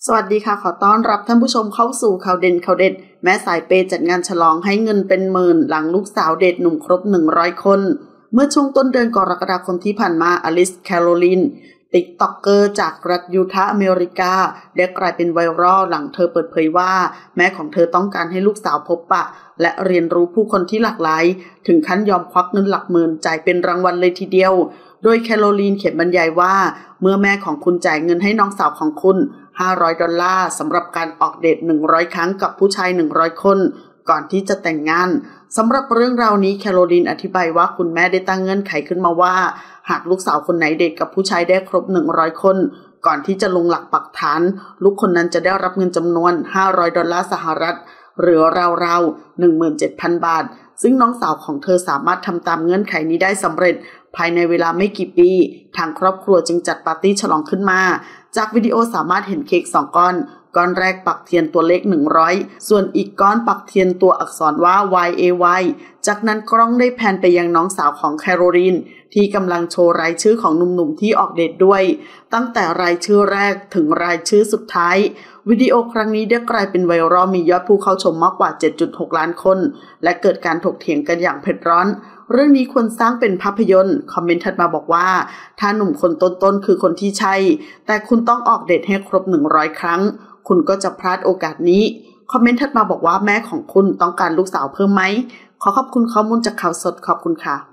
สวัสดีค่ะขอต้อนรับท่านผู้ชมเข้าสู่ข่าวเด่นข่าวเด็ดแม่สายเปย์จัดงานฉลองให้เงินเป็นหมื่นหลังลูกสาวเดทหนุ่มครบ100คนเมื่อช่วงต้นเดือนกรกฎาคมที่ผ่านมาอลิสแคโรลินติ๊กต็อกเกอร์จากรัฐยูทาห์อเมริกาได้กลายเป็นไวรัลหลังเธอเปิดเผยว่าแม่ของเธอต้องการให้ลูกสาวพบปะและเรียนรู้ผู้คนที่หลากหลายถึงขั้นยอมควักเงินหลักหมื่นจ่ายเป็นรางวัลเลยทีเดียวโดยแคโรลีนเขียนบรรยายว่าเมื่อแม่ของคุณจ่ายเงินให้น้องสาวของคุณ$500สำหรับการออกเดท100ครั้งกับผู้ชาย100คนก่อนที่จะแต่งงานสำหรับเรื่องราวนี้แคโรลีนอธิบายว่าคุณแม่ได้ตั้งเงื่อนไขขึ้นมาว่าหากลูกสาวคนไหนเดทกับผู้ชายได้ครบ100คนก่อนที่จะลงหลักปักฐานลูกคนนั้นจะได้รับเงินจำนวน$500สหรัฐหรือราวๆ 17,000 บาทซึ่งน้องสาวของเธอสามารถทำตามเงื่อนไขนี้ได้สำเร็จภายในเวลาไม่กี่ปีทางครอบครัวจึงจัดปาร์ตี้ฉลองขึ้นมาจากวิดีโอสามารถเห็นเค้ก2ก้อนก้อนแรกปักเทียนตัวเลข100ส่วนอีกก้อนปักเทียนตัวอักษรว่า YAY จากนั้นกล้องได้แพนไปยังน้องสาวของแคโรลีนที่กำลังโชว์รายชื่อของหนุ่มๆที่ออกเดทด้วยตั้งแต่รายชื่อแรกถึงรายชื่อสุดท้ายวิดีโอครั้งนี้ได้กลายเป็นไวรัลมียอดผู้เข้าชมมากกว่า 7.6 ล้านคนและเกิดการถกเถียงกันอย่างเผ็ดร้อนเรื่องนี้ควรสร้างเป็นภาพยนตร์คอมเมนต์ถัดมาบอกว่าถ้าหนุ่มคนต้นๆคือคนที่ใช่แต่คุณต้องออกเดทให้ครบ100ครั้งคุณก็จะพลาดโอกาสนี้คอมเมนต์ถัดมาบอกว่าแม่ของคุณต้องการลูกสาวเพิ่มไหมขอขอบคุณข้อมูลจากข่าวสดขอบคุณค่ะ